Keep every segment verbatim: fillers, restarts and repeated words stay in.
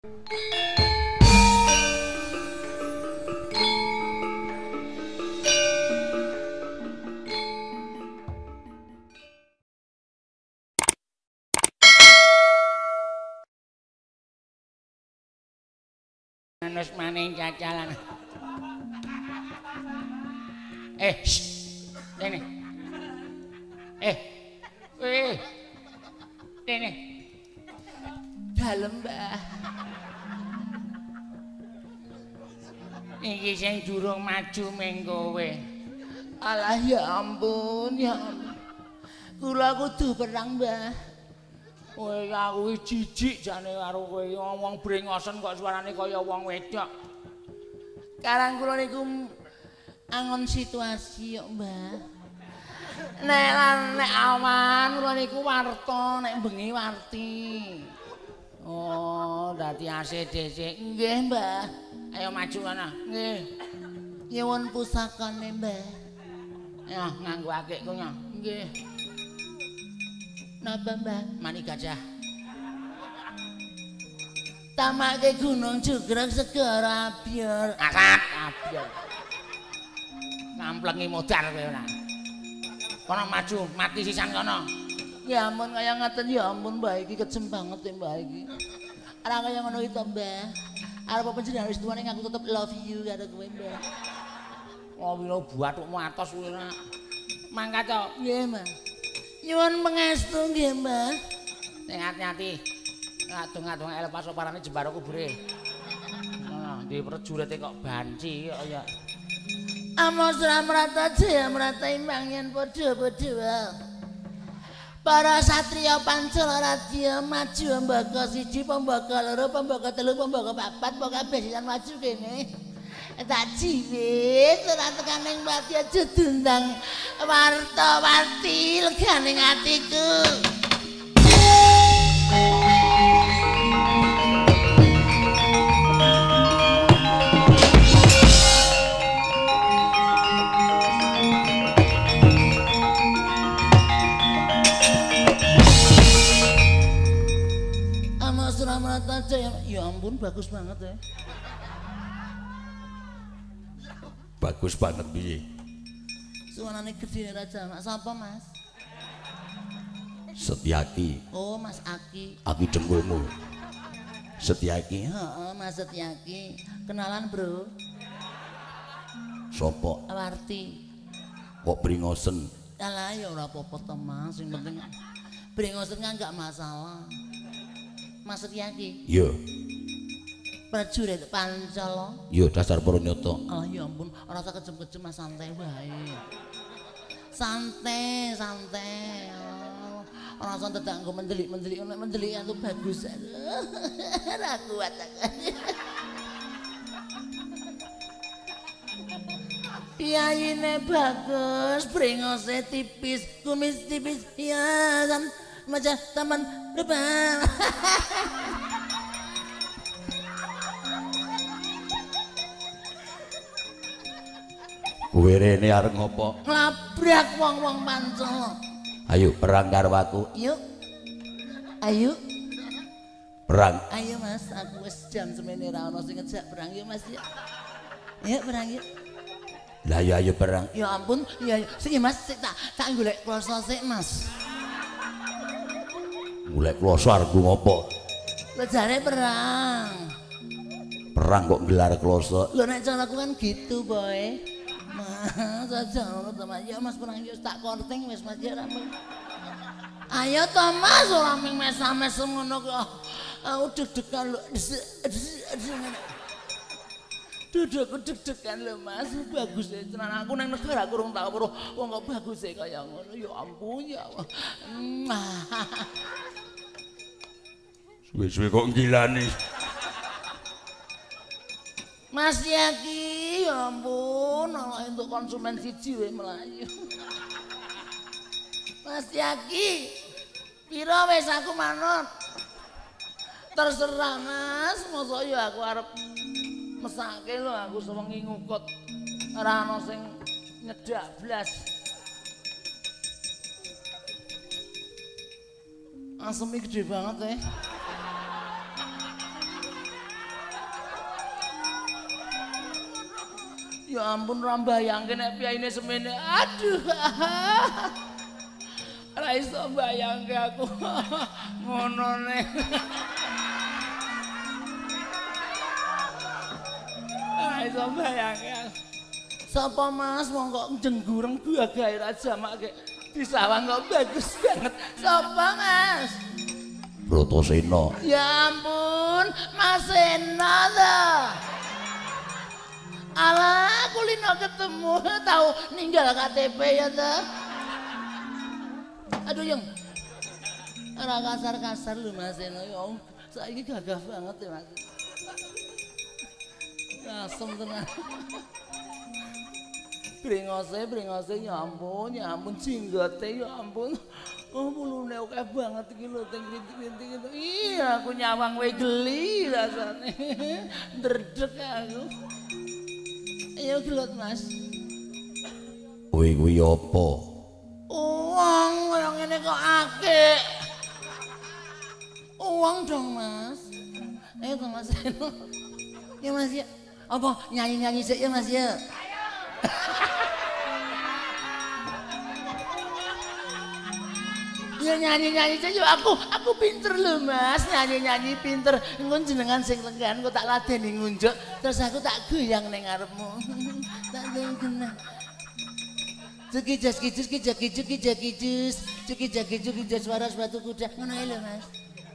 Wis maning cacalan. Eh, ini. Eh, weh, ini. Dalem, Mbah. Iki sing durung maju ming kowe. Alah ya ampun, ya ampun. Kula kudu perang, Mbah. Kowe aku jijik jane karo kowe ngomong brengosen kok suarane kaya wong wedok. Karang kula niku angon situasi kok, Mbah. Nek lan nek awan kula niku warta, nek bengi warti. Oh, dadi A C D C. Nggih, Mbah. Ayo maju kana. Nggih. Nyuwun pusakane, Mbah. Ya, nganggo akikku nya. Nggih. Napa, Mbah? Mani gajah. Tamake gunung jugrek segara abyar. Asap abyar. Ngamplengi modar kowe ora. Kono maju, mati sisan kono. Ya ampun kaya ngoten ya ampun Mbah iki kejem banget ya Mbah iki. Ora kaya ngono iki to, Mbah. Arep panjenengan wis tuwane aku tetep love you karo kowe, Mbah. Oh, wilo bathukmu atos kuwi ora. Mangkat to. Nggih, Mbah. Nyuwun pangestu nggih, Mbah. Sing ati-ati. Ngadung-adung elepas oparane jembaro kubure. Nah, di prajurite kok banci kok ya. Amasra merata jaya merata imbang yen padha-padha wae. Para satriya Pancala Radya maju pembaka siji, pembaka loro, pembaka telu, pembaka papat, pembaka kabeh sisan maju kene. Tak jiwit ora tekaning pati aja dundang warta-warti leganing atiku. Amasra Marata Jaya. Ya ampun bagus banget ya. Bagus banget piye? Suarane gede raja, Mak sapa, Mas? Setyaki. Oh, Mas Aki. Aki dengkulmu. Setyaki. Heeh, Mas Setyaki. Kenalan, Bro. Sopo? Warti. Kok bringosen? Alah ya ora apa-apa to, Mas. Sing penting bringosen kan enggak masalah. Mas Setyaki. Iya. Prajurit Pancala. Iya dasar Pranyata. Oh ya ampun, ora usah kejem-kejem Mas, santai wae. Santai, santai. Oh, ora usah dadak nggo mendelik-mendelik, nek mendelik itu bagus. Ora kuat aku. Piyayine bagus, brengose tipis, kumis tipis, ya san macam taman depan. Kowe rene arep ngopo? Nglabrak wong-wong Pancala. Ayo perang karo aku. Yuk. Ayo. Perang. Ayo Mas, aku wis jam semene ra ono sing ngejak perang yuk Mas ya. Yuk perang yuk. Lah ya ayo perang. Ya ampun, ya sik Mas, sik tak tak golek kloso sik Mas. Golek kloso arep ngopo? Lah jare perang. Perang kok gelar kloso. Lho nek caraku kan gitu, boy. Mas, aja ngono to Mas. Ya Mas perang yuk tak korting wis Mas ya rampung. Ayo to Mas, ora ming mes-mes ngono kok. Aku deg-degan lho. Dudukku deg-degan lho Mas. Bagus e tenan aku nang negara kurung tau weruh wong kok bagus e kaya ngono. Ya ampun ya. Suwe-suwe kok ngilani. Mas Yaki, ya ampun, ana entuk konsumen siji wae mlayu. Mas Yaki, pira wis aku manut? Terserah Mas, mosok ya aku arep mesake lho aku sewengi ngukut. Ora ana sing nyedak blas. Aseme gede banget eh. Ya ampun ora mbayangke nek piyaine semene. Aduh. Ora iso mbayangke aku. Ngono nek. Ora iso mbayangke. Sapa Mas wong kok jenggureng bagae ra jamake disawang kok bagus banget. Sapa Mas? Bratasena. Ya ampun, Mas Sena ta. Alah, aku lino ketemu tahu ninggal K T P ya ta. Aduh yang ora kasar-kasar lho Mas Sena ya. Saiki gagah banget ya Mas. Asem tenan. Brengose, brengose ya ampun, ya ampun jinggote ya ampun. Oh mulune akeh banget iki lho teng rintik-rintik itu. Iya aku nyawang wae geli rasane. Ndredeg aku. Ayo gelut Mas. Kowe kuwi apa? Uang kaya ngene kok akeh. Uang dong Mas. Ayo dong Mas. Ya Mas ya. Apa nyanyi-nyanyi sik ya Mas ya. Ya nyanyi-nyanyi saja aku aku pinter lho Mas, nyanyi-nyanyi pinter. Engko jenengan sing lenggan kok tak ladeni ngunjuk, terus aku tak goyang ning ngarepmu. Tak dengen. Cuki jas kijus ki jaki cuki jaki jus, cuki jaki cuki jas suara sepatu kuda. Ngono ae lho Mas.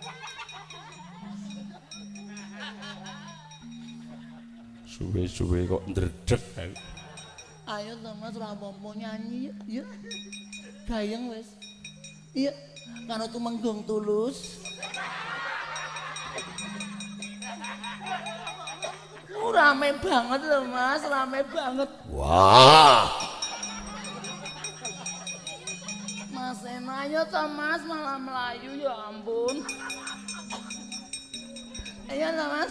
Suwe-suwe kok ndredeg. Ayo to Mas ora apa-apa nyanyi ya. Gayeng wis. Iya, karena itu menggong tulus. Oh, rame banget loh Mas, rame banget. Wah. Mas Sena, ayo toh Mas, malah melayu ya ampun. Ayo toh Mas.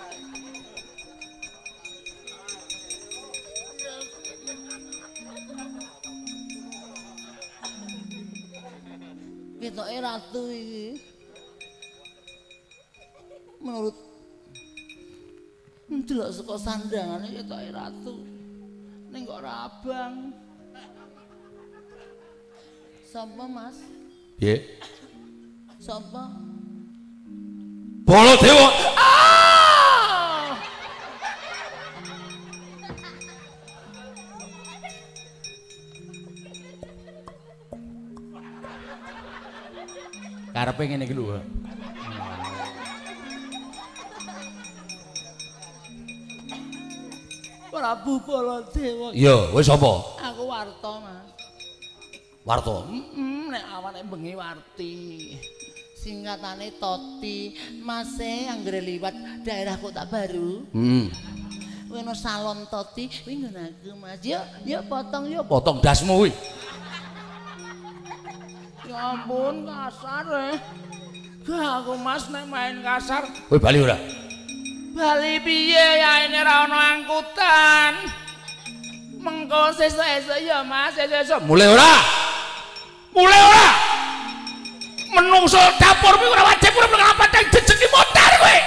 Ketoke ratu iki. Menurut ndelok saka sandangane ketoke ratu. Ning kok ora abang. Sapa Mas? Piye? Sapa? Baladewa. Ah! Karepe ngene iki lho. Prabu Baladewa. Iya, wis apa? Aku Warta, Mas. Warta. Heeh, nek awane bengi Warti. Singkatane Toti. Mas e anggere liwat daerah Kota Baru. Hmm. Kuwi ana salon Toti, kuwi nggon aku, Mas. Ya, ya potong ya. Potong dasmu kuwi. Ya ampun, kasar eh. Gak aku Mas nek main kasar. Kowe bali ora? Bali piye ya ini ra ono angkutan. Mengko sesuk-esuk ya Mas, sesuk-esuk. Mulai ora? Mulai ora? Menungso dapur kuwi ora wajib ora ngapa teng jejeki motor kowe.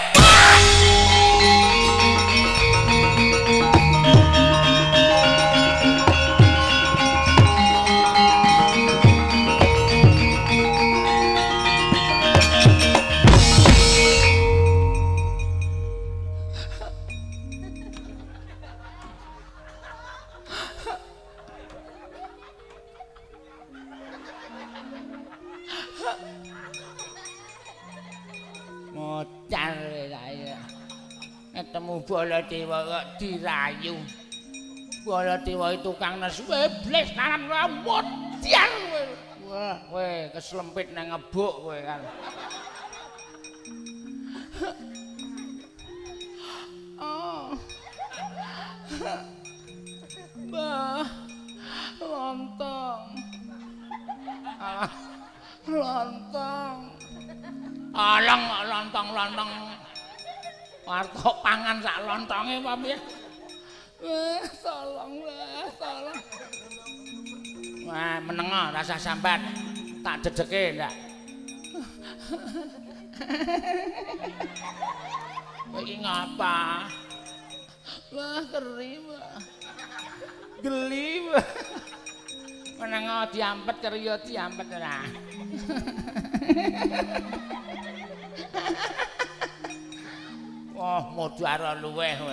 Mocar saya. Ketemu Baladewa kok dirayu. Baladewa itu tukang nesu bles kanan rambut. Dian kowe. Wah, kowe keslempit nang ngebuk kowe kan. Oh. Bah. Lontong. Ah. Lontong. Alang lontong-lontong. Warta pangan sak lontonge apa piye? Wah, tolong lah, tolong. Wah, menengo rasa sambat. Tak dedeke ndak. Iki ngapa? Wah, keri, Mbak. Geli. Meneng diampet keriya diampet ora. Wah, modar luweh kowe.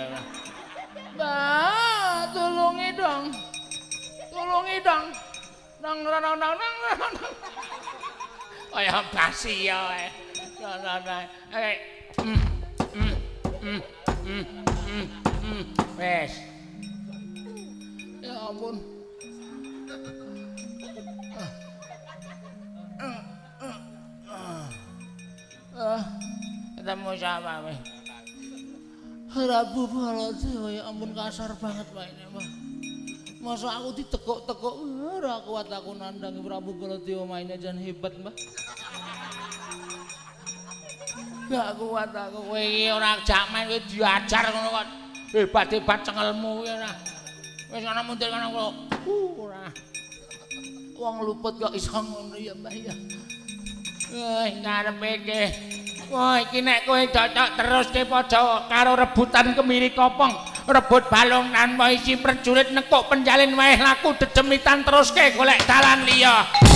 Mbak, tulungi dong. Tulungi dong. Nang nang nang nang nang. Kaya basi ya. Nang nang nang. Eh. Mm. Mm. Mm. Mm. Mm. Mm. Wes. Ya ampun. Ah, ketemu sama weh. Rabu Baladewa, ya ampun kasar banget Pak ini Pak. Masa aku ditekuk-tekuk, ora kuat aku nandangi Prabu Baladewa mainnya jan hebat Mbak. Gak kuat aku, kowe iki ora jak main kowe diajar ngono kok. Hebat-hebat cengelmu kuwi ora. Wis ana mundur kono kok. Ora. Wong luput kok iso ngono ya Mbah ya. Eh, ngarepe iki. Wah, iki nek kowe cocok terus ke padha karo rebutan kemiri kopong, rebut balung tanpa isi prajurit nekuk penjalin wae laku dedemitan terus ke golek dalan liya.